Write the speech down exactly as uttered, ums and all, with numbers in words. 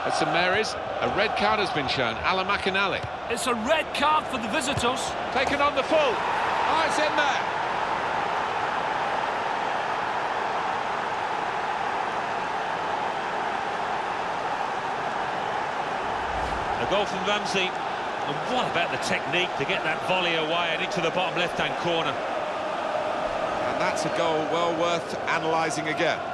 At St Mary's, a red card has been shown. Alan McInally. It's a red card for the visitors. Taken on the full. Oh, it's in there. A goal from Ramsey. And what about the technique to get that volley away and into the bottom left-hand corner? And that's a goal well worth analysing again.